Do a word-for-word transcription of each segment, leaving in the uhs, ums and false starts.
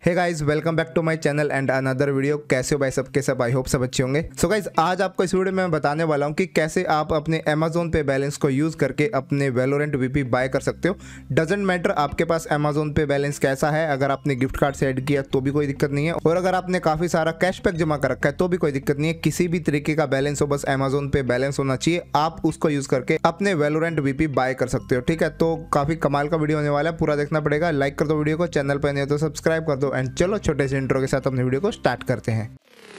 Hey guys, welcome back to my channel and another video. कैसे हो भाई सब के सब? आई होप सब अच्छे होंगे। सो गाइस, आज आपको इस वीडियो में मैं बताने वाला हूं कि कैसे आप अपने अमेजोन पे बैलेंस को यूज करके अपने वैलोरेंट वीपी बाय कर सकते हो। डजेंट मैटर आपके पास अमेजोन पे बैलेंस कैसा है, अगर आपने गिफ्ट कार्ड से ऐड किया तो भी कोई दिक्कत नहीं है, और अगर आपने काफी सारा कैशबैक जमा कर रखा है तो भी कोई दिक्कत नहीं है। किसी भी तरीके का बैलेंस हो, बस अमेजोन पे बैलेंस होना चाहिए। आप उसको यूज करके अपने वैलोरेंट वीपी बाय कर सकते हो। ठीक है, तो काफी कमाल का वीडियो होने वाला है, पूरा देखना पड़ेगा। लाइक कर दो वीडियो को, चैनल पर नहीं हो तो सब्सक्राइब कर दो। एंड चलो छोटे से इंट्रो के साथ अपने वीडियो को स्टार्ट करते हैं।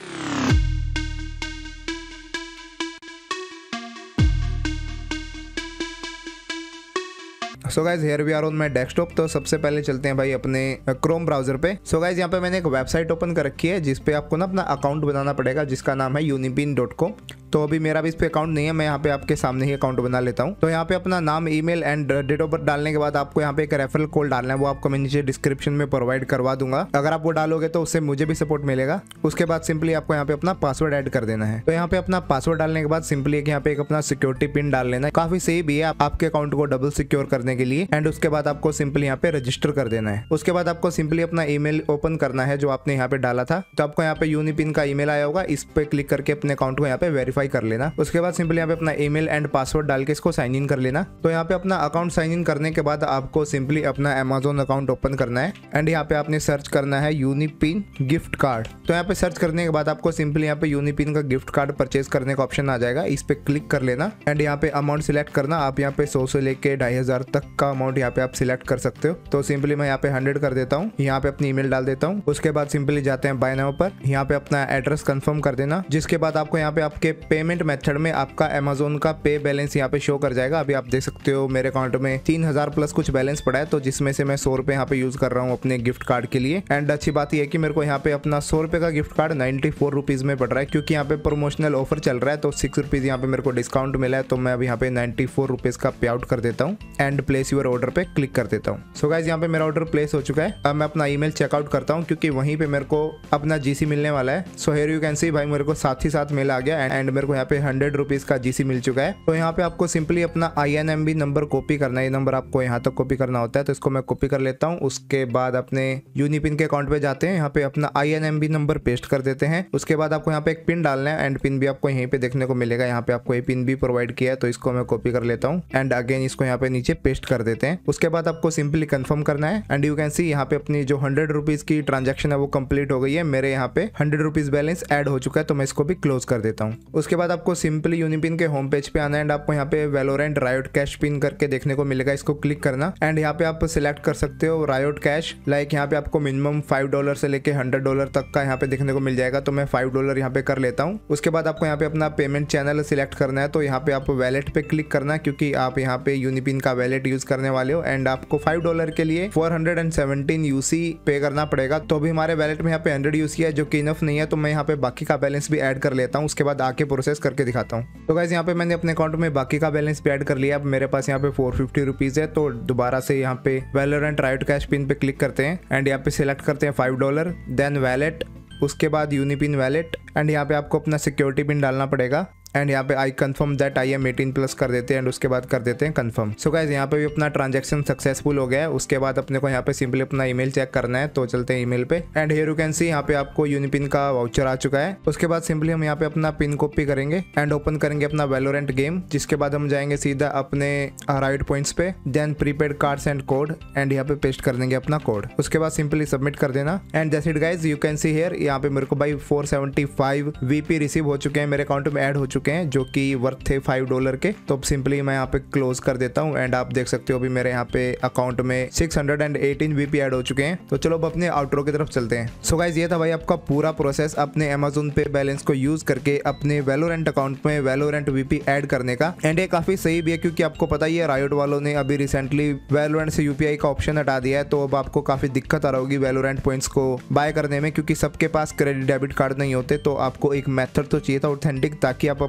So guys, here we are on my desktop. तो सबसे पहले चलते हैं भाई अपने क्रोम ब्राउजर पे। सो गाइज, यहाँ पे मैंने एक वेबसाइट ओपन कर रखी है जिसपे आपको ना अपना अकाउंट बनाना पड़ेगा, जिसका नाम है यूनिपिन डॉट कॉम। तो अभी मेरा भी इस पे अकाउंट नहीं है, मैं यहाँ पे आपके सामने ही अकाउंट बना लेता हूँ। तो यहाँ पे अपना नाम, email and date of birth डालने के बाद आपको यहाँ पे एक रेफरल कोड डालना है, वो आपको मैं नीचे डिस्क्रिप्शन में प्रोवाइड करवा दूंगा। अगर आप वो डालोगे तो उससे मुझे भी सपोर्ट मिलेगा। उसके बाद सिंपली आपको यहाँ पे अपना पासवर्ड ऐड कर देना है। तो यहाँ पे अपना पासवर्ड डालने के बाद सिंपली एक यहाँ पे एक अपना सिक्योरिटी पिन डाल लेना है। काफी सही भी है आपके अकाउंट को डबल सिक्योर करने के लिए। एंड उसके बाद आपको सिंपली यहाँ पे रजिस्टर कर देना है। उसके बाद आपको सिंपली अपना ईमेल ओपन करना है जो आपने यहाँ पे डाला था। तो आपको यहाँ पे यूनिपिन का ईमेल आया होगा, इस पे क्लिक करके अपने अकाउंट को यहाँ पे वेरीफाई कर लेना। उसके बाद सिंपली यहाँ पे अपना ईमेल एंड पासवर्ड डाल के इसको साइन इन कर लेना। तो यहाँ पे अपना अकाउंट साइन इन करने के बाद आपको सिंपली अपना अमेजोन अकाउंट ओपन करना है। एंड यहाँ पे आपने सर्च करना है यूनिपिन गिफ्ट कार्ड। तो यहाँ पे सर्च करने के बाद आपको सिंपली यहाँ पे यूनिपिन का गिफ्ट कार्ड परचेज करने का ऑप्शन आ जाएगा, इस पे क्लिक कर लेना। एंड यहाँ पे अमाउंट सिलेक्ट करना। आप यहाँ पे सौ से लेके ढाई हजार तक का अमाउंट यहाँ पे आप सिलेक्ट कर सकते हो। तो सिंपली मैं यहाँ पे हंड्रेड कर देता हूँ, यहाँ पे अपनी ईमेल डाल देता हूँ। उसके बाद सिंपली जाते हैं बाय नाउ पर, यहाँ पे अपना एड्रेस कंफर्म कर देना। जिसके बाद आपको यहाँ पे आपके पेमेंट मेथड में आपका अमेजोन का पे बैलेंस यहाँ पे शो कर जाएगा। अभी आप देख सकते हो मेरे अकाउंट में तीन हजार प्लस कुछ बैलेंस पड़ा है, तो जिसमें से मैं सौ रुपए यहाँ पे यूज कर रहा हूँ अपने गिफ्ट कार्ड के लिए। एंड अच्छी बात यह है कि मेरे को यहाँ पे अपना सौ रुपए का gift card ninety four rupees में पड़ रहा है, क्योंकि यहाँ पे प्रमोशनल ऑफर चल रहा है। तो सिक्स रुपीज यहाँ पे मेरे को डिस्काउंट मिला है, तो मैं अभी यहाँ पे नाइन्टी फोर रुपीज का पे आउट कर देता हूँ एंड प्लेस यूर ऑर्डर पे क्लिक कर देता हूँ। सो गाइस, यहाँ पे मेरा ऑर्डर प्लेस हो चुका है। अब मैं अपना ईमेल चेकआउट करता हूँ, क्योंकि वहीं पे मेरे को अपना जीसी मिलने वाला है। So here you can see भाई, मेरे को साथ ही साथ मेल आ गया एंड मेरे को यहाँ पे हंड्रेड रुपीज का जीसी मिल चुका है। तो यहाँ पे आपको सिंपली अपना I N M B number copy करना है। ये नंबर आपको यहाँ तक कॉपी करना होता है, तो इसको मैं कॉपी कर लेता हूँ। उसके बाद अपने यूनिपिन के अकाउंट पे जाते हैं, यहाँ पे अपना I N M B number paste कर देते हैं। उसके बाद आपको यहाँ पे एक पिन डालना है एंड पिन भी आपको यहीं पे देखने को मिलेगा। यहाँ पे आपको ये पिन भी प्रोवाइड किया है, तो इसको मैं कॉपी कर लेता हूँ एंड अगेन इसको यहाँ पे नीचे पेस्ट कर देते हैं। उसके बाद आपको सिंपली कंफर्म करना है एंड यू कैन सी यहाँ पे अपनी जो हंड्रेड रुपीज की ट्रांजेक्शन है वो कंप्लीट हो गई है। मेरे यहाँ पे हंड्रेड रुपीज बैलेंस ऐड हो चुका है, तो मैं इसको भी क्लोज कर देता हूँ। उसके बाद आपको सिंपली यूनिपिन के होम पेज पे आना है एंड आपको यहाँ पे वैलोरेंट रायोट कैश पिन करके देखने को मिलेगा, इसको क्लिक करना। एंड यहाँ पे आप सिलेक्ट कर सकते हो रायोट कैश। लाइक यहाँ पे आपको मिनिमम फाइव डॉलर से लेके हंड्रेड डॉलर तक का यहाँ पे देखने को मिल जाएगा, तो मैं फाइव डॉलर यहाँ पे कर लेता हूँ। उसके बाद आपको यहाँ पे अपना पेमेंट चैनल सिलेक्ट करना है, तो यहाँ पे आप वैलेट पे क्लिक करना, क्योंकि आप यहाँ पे यूनिपिन का वैलेट यूज करने वाले हो। एंड आपको फाइव डॉलर के लिए four hundred and seventeen UC पे करना पड़ेगा। तो अभी हमारे वैलेट में यहाँ पे हंड्रेड यूसी है, जो कि इनफ नहीं है, तो मैं यहाँ पे बाकी का बैलेंस भी ऐड कर लेता हूँ। उसके बाद आके प्रोसेस करके दिखाता हूँ। तो गाइस, यहाँ पे मैंने अपने अकाउंट में बाकी का बैलेंस भी ऐड कर लिया। अब मेरे पास यहाँ पे फोर फिफ्टी रुपीज है, तो दोबारा से यहाँ पे वैलोरेंट रायोट कैश पिन पे क्लिक करते हैं एंड यहाँ पे सिलेक्ट करते हैं फाइव डॉलर, देन वैलेट, उसके बाद यूनिपिन वैलेट। एंड यहाँ पे आपको अपना सिक्योरिटी पिन डालना पड़ेगा एंड यहाँ पे I confirm that I am eighteen plus कर देते हैं एंड उसके बाद कर देते हैं कंफर्म। सो गाइस, यहाँ पे भी अपना ट्रांजैक्शन सक्सेसफुल हो गया है। उसके बाद अपने को यहाँ पे सिंपली अपना ईमेल चेक करना है, तो चलते हैं ईमेल पे। And here you can see यहाँ पे आपको यूनिपिन का वाउचर आ चुका है। उसके बाद सिंपली हम यहाँ पे अपना पिन कॉपी करेंगे एंड ओपन करेंगे अपना वैलोरेंट गेम। जिसके बाद हम जाएंगे सीधा अपने राइट पॉइंट्स पे, then prepaid cards and code and यहाँ पे पेस्ट कर देंगे अपना कोड। उसके बाद सिंपली सबमिट कर देना and that's it guys, you can see here यहाँ पे मेरे को भाई four seventy five VP receive हो चुके हैं, मेरे अकाउंट में ऐड हो चुके हैं, जो की वर्थ थे फाइव डॉलर के। तो सिंपली मैं यहाँ पे क्लोज कर देता हूँ एंड आप देख सकते हो अभी मेरे यहाँ पे अकाउंट में six hundred eighteen VP add हो चुके हैं। तो चलो अब अपने आउटरो की तरफ चलते हैं। सो गाइस, ये था भाई आपका पूरा प्रोसेस अपने अमेजोन पे बैलेंस को यूज करके अपने वैलोरेंट अकाउंट में वैलोरेंट वीपी ऐड करने का। एंड ये काफी सही भी है, क्योंकि आपको पता ही है रायोट वालों ने अभी रिसेंटली वैलोरेंट से यूपीआई का ऑप्शन हटा दिया है। तो अब आपको काफी दिक्कत आ रही होगी वैलोरेंट पॉइंट्स को बाय करने में, क्योंकि सबके पास क्रेडिट डेबिट कार्ड नहीं होते। तो आपको एक मेथड तो चाहिए था ऑथेंटिक, ताकि आप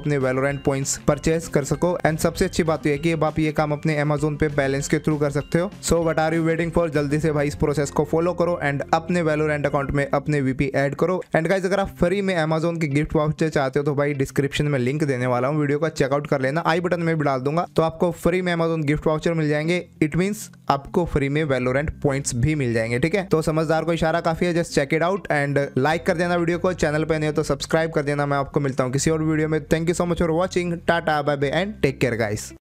अपने वैलोरेंट पॉइंट्स परचेज कर सको। एंड सबसे अच्छी बात यह है कि अब आप ये काम अपने अमेजोन पे बैलेंस के थ्रू कर सकते हो। So what are you waiting for, जल्दी से भाई इस प्रोसेस को फॉलो करो एंड अपने वैलोरेंट अकाउंट में अपने वीपी ऐड करो। एंड गाइस अगर आप फ्री में अमेजोन के गिफ्ट वाउचर चाहते हो तो भाई डिस्क्रिप्शन में लिंक देने वाला हूँ, वीडियो का चेकआउट कर लेना, आई बटन में भी डाल दूंगा, तो आपको फ्री में अमेजोन गिफ्ट वाउचर मिल जाएंगे। इट मींस आपको फ्री में वैलोरेंट पॉइंट्स भी मिल जाएंगे, ठीक है। तो समझदार को इशारा काफी है, just check it out and like कर देना वीडियो को, चैनल पे नहीं हो तो सब्सक्राइब कर देना। मैं आपको मिलता हूँ किसी और वीडियो में। Thank you so much for watching, tata bye bye and take care guys.